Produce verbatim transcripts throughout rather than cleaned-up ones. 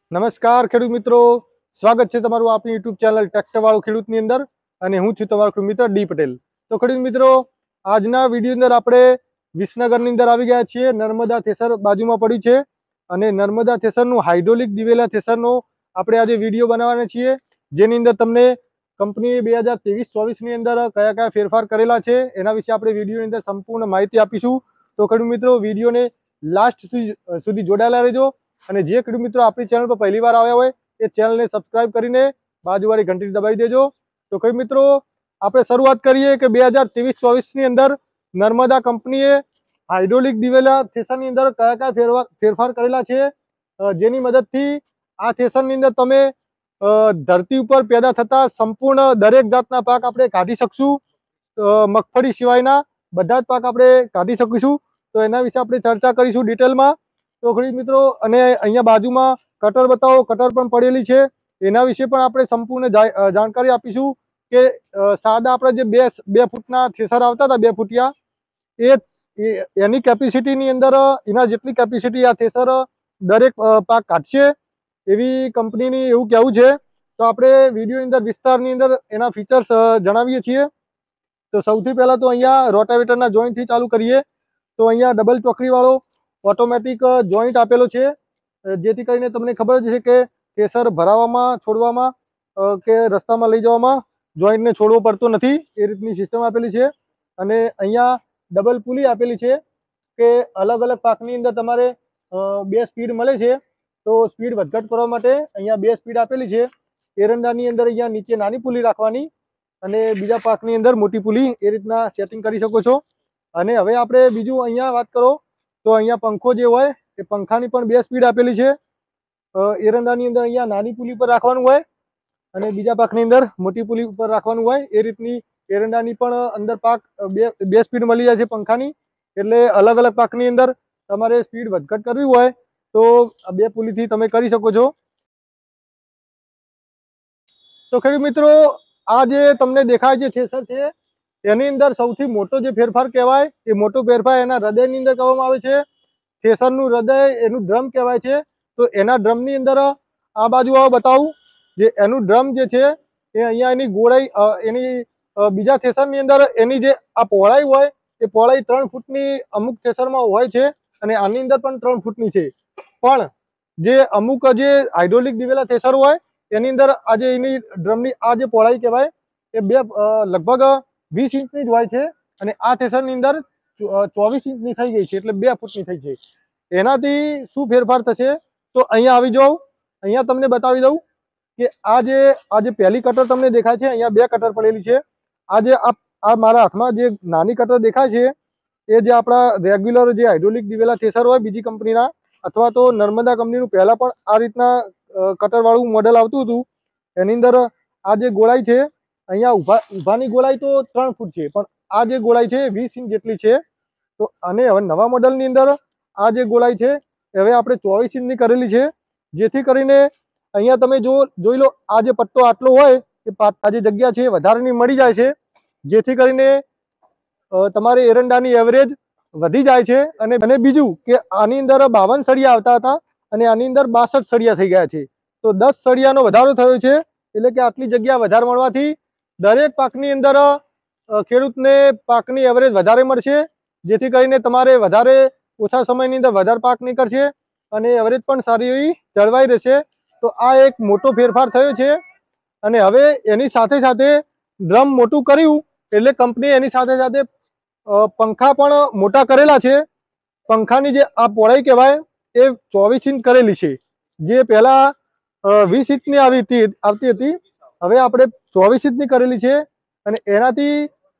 નમસ્કાર ખેડૂત મિત્રો, સ્વાગત છે તમારું આપણી યુટ્યુબ ચેનલ ટ્રેક્ટર વાળો ખેડૂતની અંદર અને હું છું તમારો ખેડૂત મિત્ર ડી પટેલ। તો ખેડૂત મિત્રો, આજના વિડીયો અંદર આપણે વિસનગરની અંદર આવી ગયા છીએ। નર્મદા થેસર બાજુમાં પડી છે અને નર્મદા થેસરનું હાઇડ્રોલિક દિવેલા થેસરનો આપણે આજે વિડીયો બનાવવાના છીએ, જેની અંદર તમને કંપનીએ બે હજાર ત્રેવીસ ચોવીસની અંદર કયા કયા ફેરફાર કરેલા છે એના વિશે આપણે વિડીયોની અંદર સંપૂર્ણ માહિતી આપીશું। તો ખેડૂત મિત્રો, વિડીયોને લાસ્ટ સુધી જોડાયેલા રહેજો અને જે ખેડૂત મિત્રો આપણી ચેનલ પર પહેલી વાર આવ્યા હોય એ ચેનલને સબસ્ક્રાઇબ કરીને બાજુવાળી ઘંટી દબાવી દેજો। તો ખેડૂત મિત્રો, આપણે શરૂઆત કરીએ કે બે હજાર ત્રેવીસ ચોવીસની અંદર નર્મદા કંપનીએ હાઇડ્રોલિક દિવેલા થેસરની અંદર કયા કયા ફેરફાર ફેરફાર કરેલા છે, જેની મદદથી આ થેસરની અંદર તમે ધરતી ઉપર પેદા થતા સંપૂર્ણ દરેક જાતના પાક આપણે કાઢી શકશું। મગફળી સિવાયના બધા જ પાક આપણે કાઢી શકીશું। તો એના વિશે આપણે ચર્ચા કરીશું ડિટેલમાં। તો ખેડૂત મિત્રો, અને અહીંયા બાજુમાં કટર બતાવો, કટર પણ પડેલી છે, એના વિશે પણ આપણે સંપૂર્ણ જાણકારી આપીશું કે સાદા આપણે જે બે બે ફૂટના થેસર આવતા હતા, બે ફૂટિયા, એ એની કેપેસિટીની અંદર એના જેટલી કેપેસિટી આ થેસર દરેક પાક કાઢશે એવી કંપનીની એવું કહેવું છે। તો આપણે વિડીયોની અંદર વિસ્તારની અંદર એના ફીચર્સ જણાવીએ છીએ। તો સૌથી પહેલાં તો અહીંયા રોટાવેટરના જોઈન્ટથી ચાલુ કરીએ। તો અહીંયા ડબલ ચોકડીવાળો ઓટોમેટિક જોઈન્ટ આપેલો છે, જેથી કરીને તમને ખબર જ છે કે થેસર ભરાવામાં, છોડવામાં કે રસ્તામાં લઈ જવામાં જોઈન્ટને છોડવો પડતો નથી, એ રીતની સિસ્ટમ આપેલી છે। અને અહીંયા ડબલ પુલી આપેલી છે કે અલગ અલગ પાકની અંદર તમારે બે સ્પીડ મળે છે, તો સ્પીડ વધઘટ કરવા માટે અહીંયા બે સ્પીડ આપેલી છે। એરંડાની અંદર અહીંયા નીચે નાની પુલી રાખવાની અને બીજા પાકની અંદર મોટી પુલી, એ રીતના સેટિંગ કરી શકો છો। અને હવે આપણે બીજું અહીંયા વાત કરો તો અહીંયા પંખો જે હોય એ પંખાની પણ બે સ્પીડ આપેલી છે। એરંડાની અંદર અહીંયા નાની પુલી પર રાખવાનું હોય અને બીજા પાકની અંદર મોટી પુલી ઉપર રાખવાનું હોય, એ રીતની એરંડાની પણ અંદર પાક બે બે સ્પીડ મળી જાય છે પંખાની। એટલે અલગ અલગ પાકની અંદર તમારે સ્પીડ વધઘટ કરવી હોય તો આ બે પુલીથી તમે કરી શકો છો। તો ખેડૂત મિત્રો, આ જે તમને દેખાય છે થેસર છે, એની અંદર સૌથી મોટો જે ફેરફાર કહેવાય, એ મોટો ફેરફાર એના હૃદયની અંદર કરવામાં આવે છે। થેસરનું હૃદય એનું ડ્રમ કહેવાય છે। તો એના ડ્રમની અંદર આ બાજુ આવો બતાવું, જે એનું ડ્રમ જે છે એ અહીંયા એની ગોળાઈ, એની બીજા થેસરની અંદર એની જે આ પહોળાઈ હોય એ પહોળાઈ ત્રણ ફૂટની અમુક થેસરમાં હોય છે અને આની અંદર પણ ત્રણ ફૂટની છે। પણ જે અમુક જે હાઇડ્રોલિક દિવેલા થેસર હોય એની અંદર આજે એની ડ્રમની આ જે પહોળાઈ કહેવાય એ બે લગભગ વીસ ઇંચની જ હોય છે અને આ થેસરની અંદર ચોવીસ ઇંચની થઈ ગઈ છે, એટલે બે ફૂટની થઈ છે। એનાથી શું ફેરફાર થશે તો અહીંયા આવી જાઓ, અહીંયા તમને બતાવી દઉં કે આ જે આ જે પહેલી કટર તમને દેખાય છે, અહીંયા બે કટર પડેલી છે। આ જે આ મારા હાથમાં જે નાની કટર દેખાય છે એ જે આપણા રેગ્યુલર જે હાઇડ્રોલિક દિવેલા થેસર હોય બીજી કંપનીના, અથવા તો નર્મદા કંપનીનું પહેલાં પણ આ રીતના કટરવાળું મોડેલ આવતું હતું, એની અંદર આ જે ગોળાઈ છે અહીંયા ઊભા ઊભાની ગોળાઈ તો ત્રણ ફૂટ છે, પણ આ જે ગોળાઈ છે વીસ ઇંચ જેટલી છે। તો અને હવે નવા મોડેલની અંદર આ જે ગોળાઈ છે હવે આપણે ચોવીસ ઇંચની કરેલી છે, જેથી કરીને અહીંયા તમે જો જોઈ લો, આ જે પટ્ટો આટલો હોય એ આ જે જગ્યા છે વધારેની મળી જાય છે, જેથી કરીને તમારે એરંડાની એવરેજ વધી જાય છે। અને અને બીજું કે આની અંદર બાવન સળિયા આવતા હતા અને આની અંદર બાસઠ સળિયા થઈ ગયા છે, તો દસ સળિયાનો વધારો થયો છે। એટલે કે આટલી જગ્યા વધારે મળવાથી દરેક પાકની અંદર ખેડૂતને પાકની એવરેજ વધારે મળશે, જેથી કરીને તમારે વધારે ઓછા સમયની અંદર વધારે પાક નીકળશે અને એવરેજ પણ સારી એવી જળવાઈ રહેશે। તો આ એક મોટો ફેરફાર થયો છે। અને હવે એની સાથે સાથે ડ્રમ મોટું કર્યું એટલે કંપનીએ એની સાથે સાથે પંખા પણ મોટા કરેલા છે। પંખાની જે આ પહોળાઈ કહેવાય એ ચોવીસ ઇંચ કરેલી છે, જે પહેલાં વીસ ઇંચની આવી હતી આવતી હતી હવે આપણે ચોવીસ ઇંચની કરેલી છે। અને એનાથી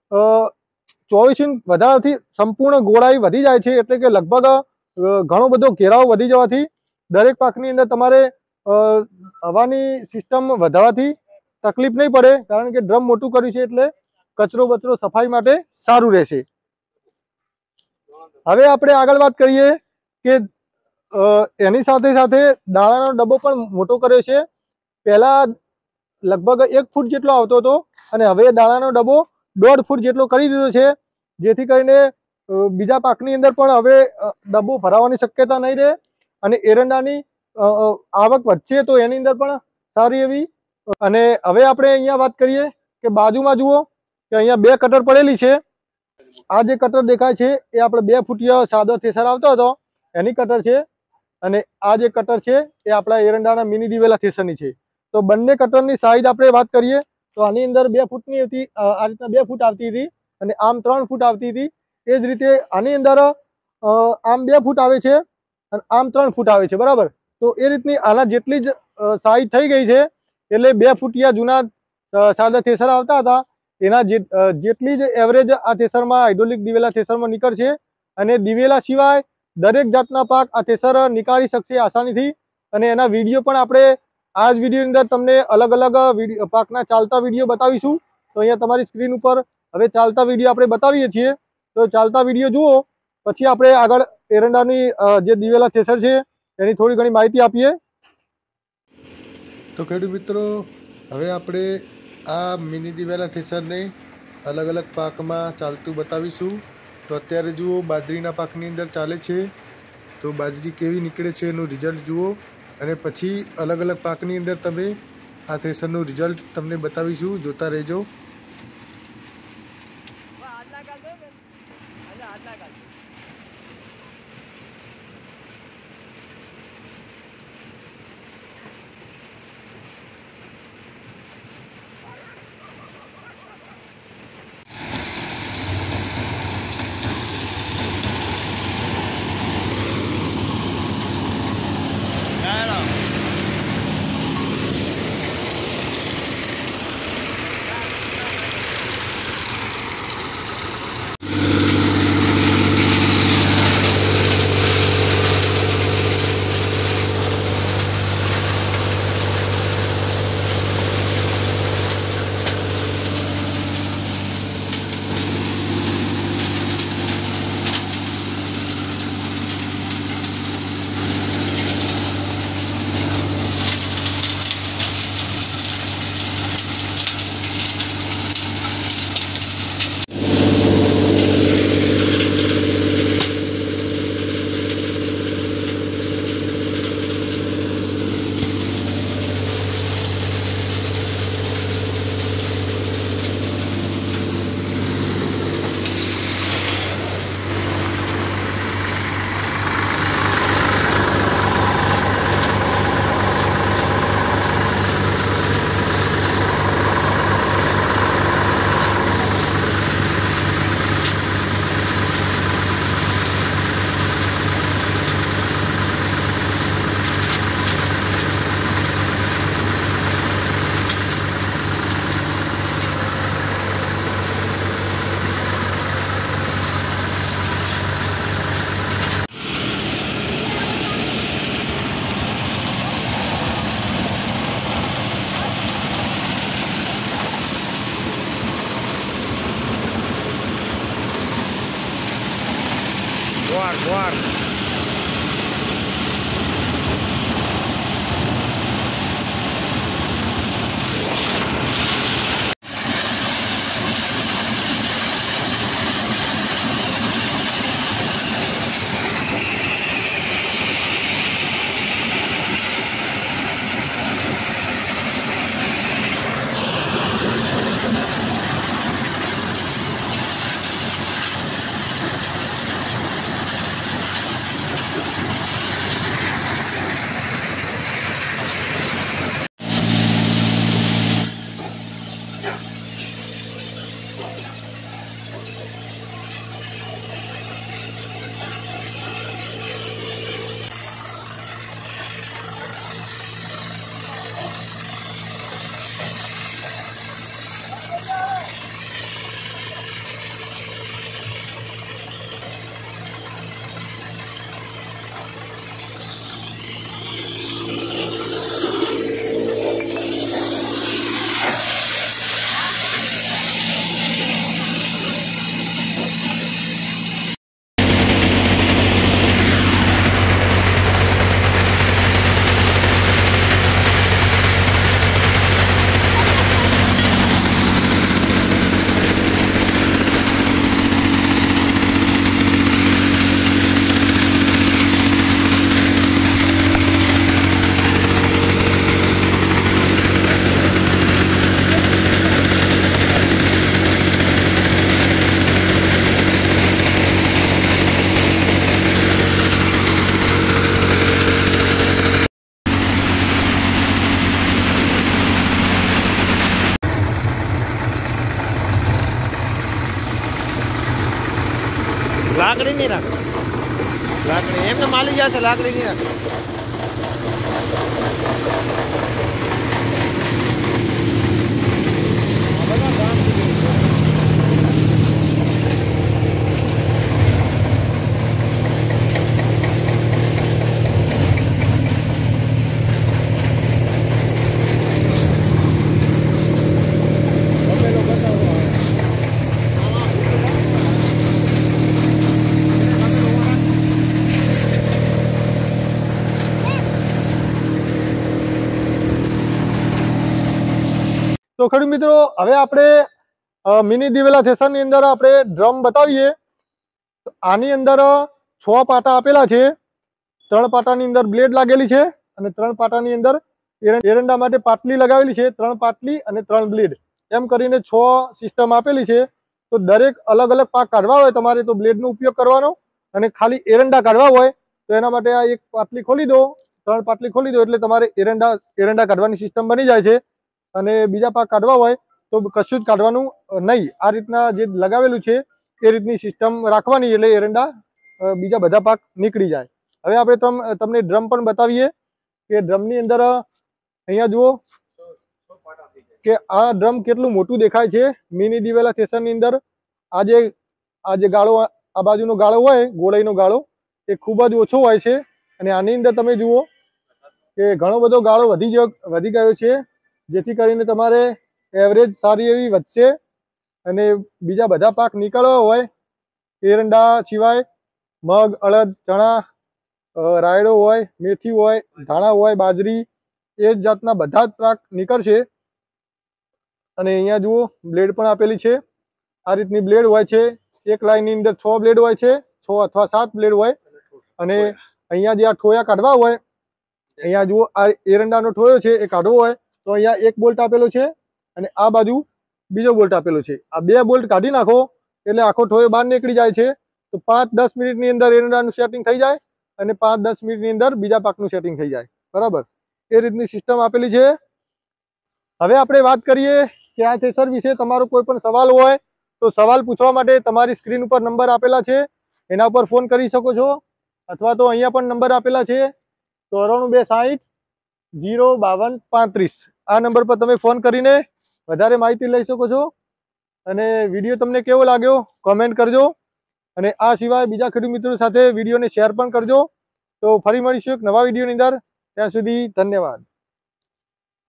ચોવીસ ઇંચ વધારાથી સંપૂર્ણ ગોળાઈ વધી જાય છે, એટલે કે લગભગ ઘણો બધો ઘેરાવ વધી જવાથી દરેક પાકની અંદર તમારે હવાની સિસ્ટમ વધારવાથી તકલીફ નહીં પડે, કારણ કે ડ્રમ મોટું કર્યું છે એટલે કચરો બચરો સફાઈ માટે સારું રહેશે। હવે આપણે આગળ વાત કરીએ કે એની સાથે સાથે દાણાનો ડબ્બો પણ મોટો કર્યો છે। પહેલાં લગભગ એક ફૂટ જેટલો આવતો હતો અને હવે દાણાનો ડબ્બો દોઢ ફૂટ જેટલો કરી દીધો છે, જેથી કરીને બીજા પાકની અંદર પણ હવે ડબ્બો ભરાવાની શક્યતા નહીં રહે અને એરંડાની આવક વધશે તો એની અંદર પણ સારી એવી. અને હવે આપણે અહીંયા વાત કરીએ કે બાજુમાં જુઓ કે અહીંયા બે કટર પડેલી છે. આ જે કટર દેખાય છે એ આપણે બે ફૂટિયા સાદો થ્રેસર આવતો હતો એની કટર છે, અને આ જે કટર છે એ આપણા એરંડાના મિની દિવેલા થ્રેસરની છે. તો બંને કટરની સાઈઝ આપણે વાત કરીએ તો આની અંદર બે ફૂટની હતી, આ રીતના બે ફૂટ આવતી હતી અને આમ ત્રણ ફૂટ આવતી હતી. એ જ રીતે આની અંદર આમ બે ફૂટ આવે છે અને આમ ત્રણ ફૂટ આવે છે, બરાબર. તો એ રીતની આના જેટલી જ સાઈઝ થઈ ગઈ છે, એટલે બે ફૂટિયા જૂના સાદા થ્રેસર આવતા હતા એના જેટલી જ એવરેજ આ થ્રેસરમાં હાઇડ્રોલિક દિવેલા થ્રેસરમાં નીકળશે. અને દિવેલા સિવાય દરેક જાતના પાક આ થ્રેસર નીકાળી શકશે આસાનીથી. અને એના વિડીયો પણ આપણે આ જ વિડીયોની અંદર તમને અલગ અલગ વિડીયો પાકના ચાલતા વિડીયો બતાવીશું. તો અહીંયા તમારી સ્ક્રીન ઉપર હવે ચાલતા વિડીયો આપણે બતાવીએ છીએ. તો ચાલતા વિડીયો જુઓ, પછી આપણે આગળ એરંડાની જે દિવેલા થ્રેસર છે એની થોડી ઘણી માહિતી આપીએ. તો ખેડૂત મિત્રો, હવે આપણે આ મિની દિવેલા થ્રેસરને અલગ અલગ પાકમાં ચાલતું બતાવીશું. તો અત્યારે જુઓ બાજરીના પાકની અંદર ચાલે છે, તો બાજરી કેવી નીકળે છે એનું રિઝલ્ટ જુઓ. અને પછી અલગ અલગ પાકની અંદર તમે આ થ્રેસરનું રિઝલ્ટ તમને બતાવીશું, જોતા રહેજો. Guar, guar. હાલી જશે લાકડીની ના. તો ખેડૂત મિત્રો હવે આપણે મિની દિવેલા થ્રેસરની અંદર આપણે ડ્રમ બતાવીએ. તો આની અંદર છ પાટા આપેલા છે. ત્રણ પાટાની અંદર બ્લેડ લાગેલી છે અને ત્રણ પાટાની અંદર એરંડા માટે પાટલી લગાવેલી છે. ત્રણ પાટલી અને ત્રણ બ્લેડ એમ કરીને છ સિસ્ટમ આપેલી છે. તો દરેક અલગ અલગ પાક કાઢવા હોય તમારે તો બ્લેડનો ઉપયોગ કરવાનો, અને ખાલી એરંડા કાઢવા હોય તો એના માટે આ એક પાટલી ખોલી દો, ત્રણ પાટલી ખોલી દો એટલે તમારે એરંડા એરંડા કાઢવાની સિસ્ટમ બની જાય છે. અને બીજા પાક કાઢવા હોય તો કશું જ કાઢવાનું નહીં. આ રીતના જે લગાવેલું છે એ રીતની સિસ્ટમ રાખવાની એટલે એરંડા બીજા બધા પાક નીકળી જાય. હવે આપણે તમ તમને ડ્રમ પણ બતાવીએ કે ડ્રમની અંદર અહીંયા જુઓ કે આ ડ્રમ કેટલું મોટું દેખાય છે. મિની દિવેલા થ્રેસરની અંદર આ જે આ જે ગાળો આ બાજુનો ગાળો હોય ગોળાઈનો ગાળો એ ખૂબ જ ઓછો હોય છે. અને આની અંદર તમે જુઓ કે ઘણો બધો ગાળો વધી ગયો વધી ગયો છે, જેથી કરીને તમારે એવરેજ સારી એવી વધશે. અને બીજા બધા પાક નીકળવા હોય એરંડા સિવાય મગ, અડદ, ચણા, રાયડો હોય, મેથી હોય, ધાણા હોય, બાજરી, એ જ જાતના બધા જ પાક નીકળશે. અને અહીંયા જુઓ બ્લેડ પણ આપેલી છે. આ રીતની બ્લેડ હોય છે. એક લાઈનની અંદર છ બ્લેડ હોય છે, છ અથવા સાત બ્લેડ હોય. અને અહીંયા જે આ ઠોયા કાઢવા હોય, અહીંયા જુઓ આ એરંડાનો ઠોયો છે એ કાઢવો હોય તો અહીંયા એક બોલ્ટ આપેલો છે અને આ બાજુ બીજો બોલ્ટ આપેલો છે. આ બે બોલ્ટ કાઢી નાખો એટલે આખો ઠોયો બહાર નીકળી જાય છે. તો પાંચ દસ મિનિટની અંદર એરંડાનું સેટિંગ થઈ જાય અને પાંચ દસ મિનિટની અંદર બીજા પાકનું સેટિંગ થઈ જાય. બરાબર, એ રીતની સિસ્ટમ આપેલી છે. હવે આપણે વાત કરીએ કે આ થ્રેસર વિશે તમારો કોઈ પણ સવાલ હોય તો સવાલ પૂછવા માટે તમારી સ્ક્રીન ઉપર નંબર આપેલા છે, એના ઉપર ફોન કરી શકો છો. અથવા તો અહીંયા પણ નંબર આપેલા છે ચોરાણું બે સાહીઠ જીરો બાવન પાંત્રીસ. આ નંબર પર તમે ફોન કરીને વધારે માહિતી લઈ શકો છો. અને વિડીયો તમને કેવો લાગ્યો કોમેન્ટ કરજો. અને આ સિવાય બીજા ખેડૂત મિત્રો સાથે વિડીયોને શેર પણ કરજો. તો ફરી મળીશું એક નવા વિડીયોની અંદર. ત્યાં સુધી ધન્યવાદ.